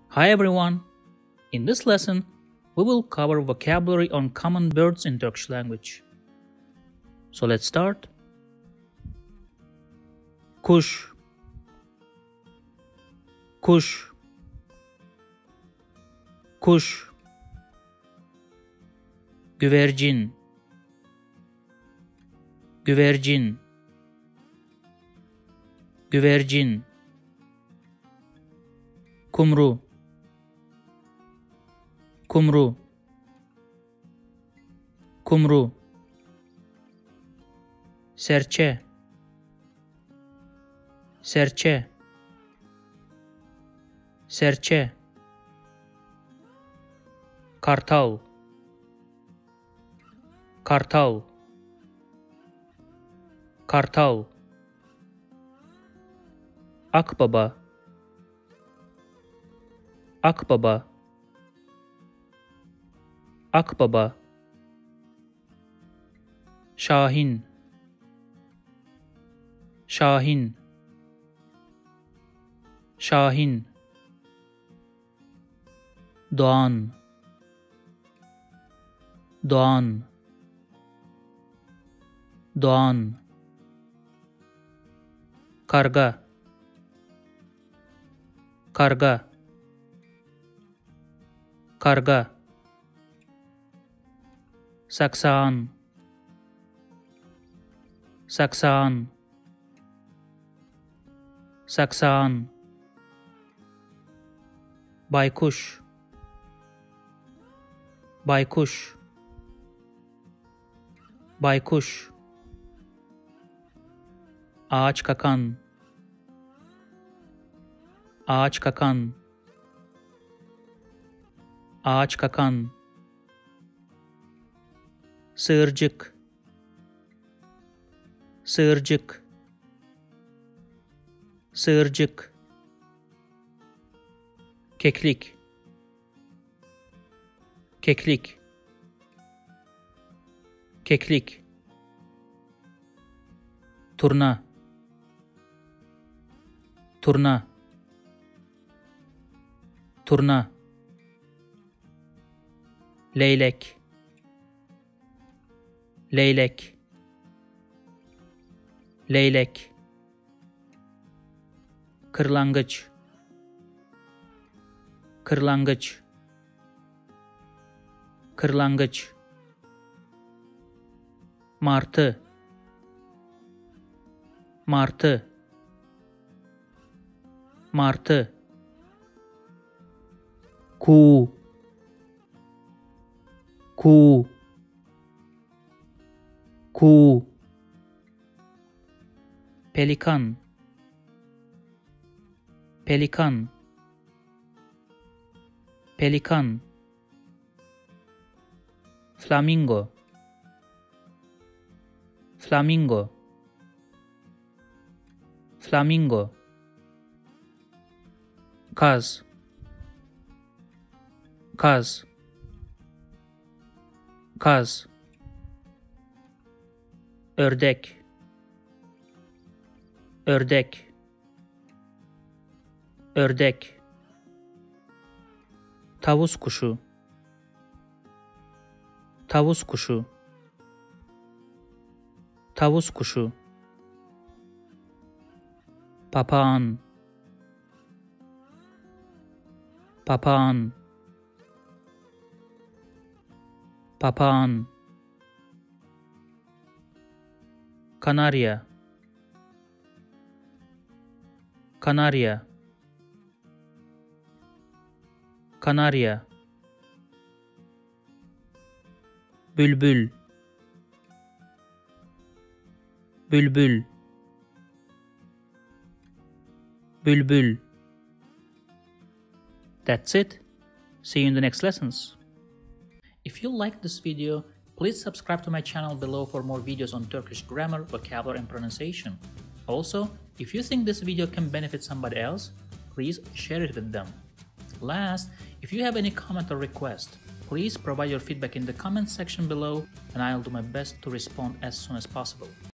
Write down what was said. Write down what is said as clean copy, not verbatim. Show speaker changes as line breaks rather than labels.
Hi everyone! In this lesson, we will cover vocabulary on common birds in Turkish language. So let's start. Kuş, kuş, kuş. Güvercin, güvercin, güvercin. Kumru, kumru, kumru. Serçe, serçe, serçe. Kartal, kartal, kartal. Akbaba, akbaba, akbaba. Şahin, şahin, şahin. Doğan, doğan, doğan. Karga, karga, karga. Saksağan, saksağan, saksağan. Baykuş, baykuş, baykuş. Ağaç kakan, ağaç kakan, ağaç kakan. Sığırcık, sığırcık, sığırcık. Keklik, keklik, keklik. Turna, turna, turna. Leylek, leylek, leylek. Kırlangıç, kırlangıç, kırlangıç. Martı, martı, martı. Kuğu, kuğu, kuğu. Pelikan, pelikan, pelikan. Flamingo, flamingo, flamingo. Kaz, kaz, kaz. Ördek, ördek, ördek. Tavus kuşu, tavus kuşu, tavus kuşu. Papağan, papağan, papağan. Kanarya, kanarya, kanarya. Bülbül, bülbül, bülbül. That's it. See you in the next lessons. If you liked this video, please subscribe to my channel below for more videos on Turkish grammar, vocabulary, and pronunciation. Also, if you think this video can benefit somebody else, please share it with them. Last, if you have any comment or request, please provide your feedback in the comment section below and I'll do my best to respond as soon as possible.